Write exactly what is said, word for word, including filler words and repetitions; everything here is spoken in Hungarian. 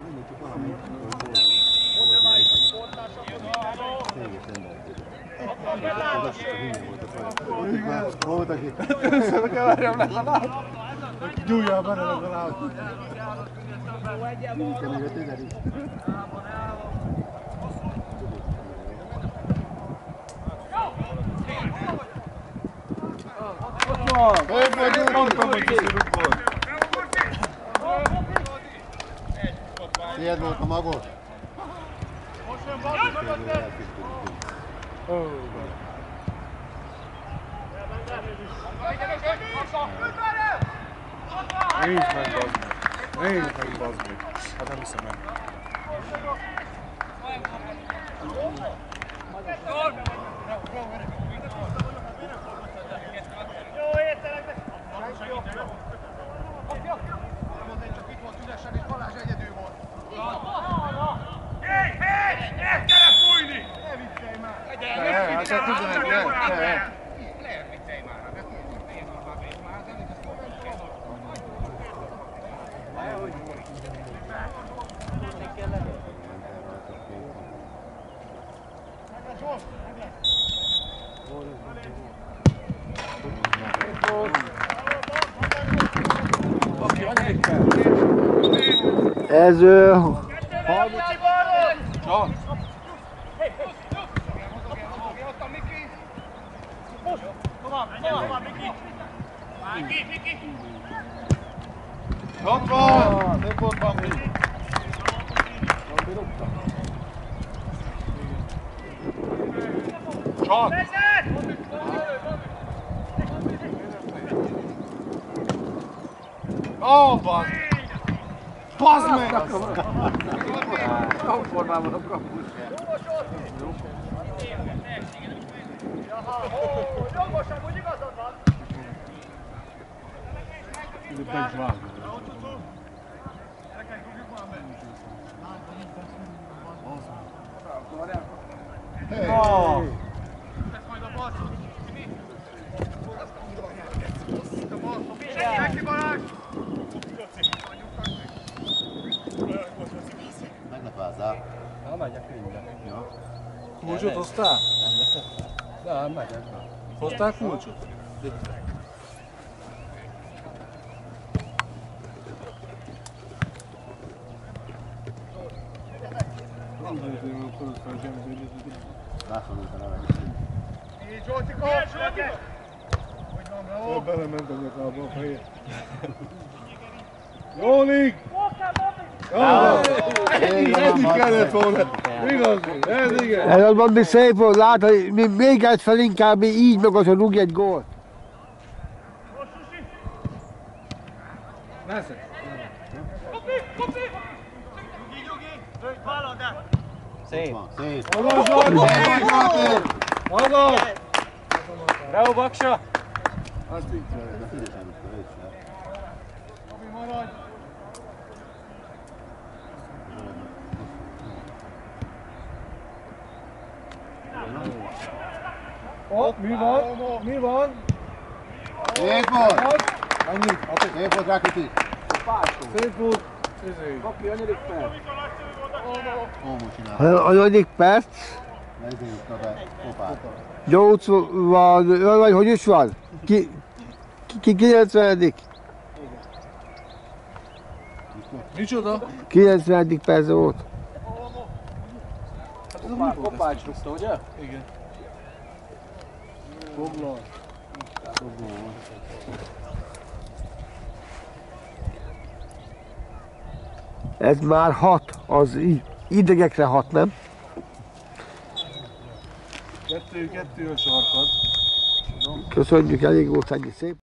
Volt, aki össze keverjem legalább. Gyújjál benne legalább. Így kell még a tüzer is. Ott van! Szép vagy, mondtam, hogy kiszorult volt. Tiéd volt a magot? Nincs meg, bazd meg. Nincs meg, bazd meg. Hát nem hiszem meg. Jó, értelek! Csak itt volt üresen és Balázs egyedül volt. Hé, hé! El kell fújni! Ne viccelj már! Ne, hát csak tizenegy, ne, ne. Ez... Csak. Ott van! Szép volt, Bambi! Csak. Ó, bazd! Bazd meg! Jó formában a kapus. Jogosan, úgy igazad van! Be is vágod. Hey! Meglepázzál. Na, megyek mindjárt. Ja. Kulcsot hoztál? Nem, megyek. Hoztál kulcsot? Rászorult a neve. Így, Zsoltiko! Hogy van, bravo! Belement a nyakába a feje. Jólik! Eddig kellett volna. Igaz, ez igen. Ez az Bambi szép volt, látod, még egyszer inkább így meg az, hogy rúgj egy gólt. Nesze. Szép. Szép. Azaz, Zsolti! Azaz! Bravo, Baksa! Azt így kell. De figyelj sem, hogy ősszel. Tomi, maradj! Ott, mi van? Mi van? Szép volt! Annyi? Szép volt, Rakitic! Szép volt. Ezért. Aki, anyadik perc. Ómú csinál. Anyadik perc. Ezért be kopát. nyolc van, vagy hogy is van? Ki, ki kilencvenedik Micsoda? kilencvenedik perc volt. Hát ez a kopács rúgta, ugye? Igen. Foglal. Ez már hat, az idegekre hat, nem? Kettő, kettő a sarkad. Köszönjük, elég volt ennyi, szép.